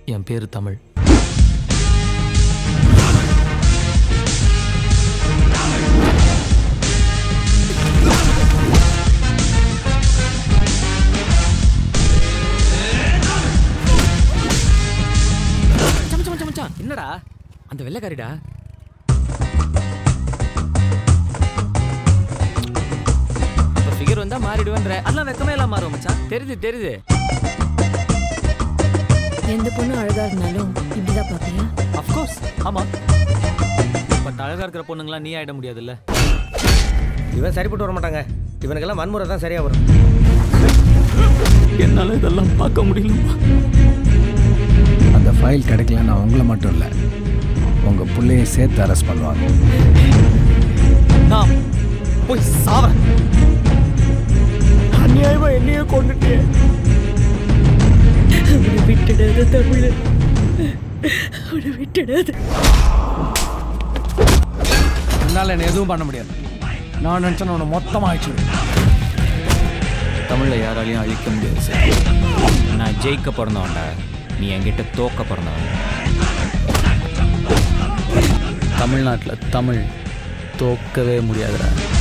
என் பேரு தமிழ். என்னடா அந்த வெள்ளைக்காரிடா? ஃபிகர் வந்தா மாறிடுவேன்ற. அதெல்லாம் வெக்கமே எல்லாம் மாறும் மச்சான். தெரியுது. எந்த பொண்ணு அழகா இருந்தாலும் இப்படிதான் பாப்பியா? அஃப்கோர்ஸ் ஆமா. பட் அழகா இருக்கிற பொண்ணுங்களாம் நீ ஆயிட முடியாதுல்ல. இவன் சரிப்பட்டு வர மாட்டாங்க. இவனுக்கெல்லாம் வன்முறை தான் சரியா வரும். என்னால இதெல்லாம் பார்க்க முடியலப்பா. அந்த ஃபைல் கிடைக்கலன்னா உங்களை மட்டும் இல்லை, உங்கள் பிள்ளையை சேர்த்து அரெஸ்ட் பண்ணுவாங்க. நான் போய் சாவறேன். அநியாயமா என்னையே கொண்டுட்டே. அவனை விட்டுடாத தமிழ், அவனை விட்டுடாத. என்னால் என்ன எதுவும் பண்ண முடியாது. நான் நினச்சேன் உன்னை மொத்தமாக ஆயிடுச்சு. தமிழில் யாராலையும் அழிக்க முடியாது சார். நான் ஜெயிக்க பிறந்தவன்டா, நீ என்கிட்ட தோக்க பிறந்தவன். தமிழ்நாட்டில் தமிழ் தோக்கவே முடியாதுடா.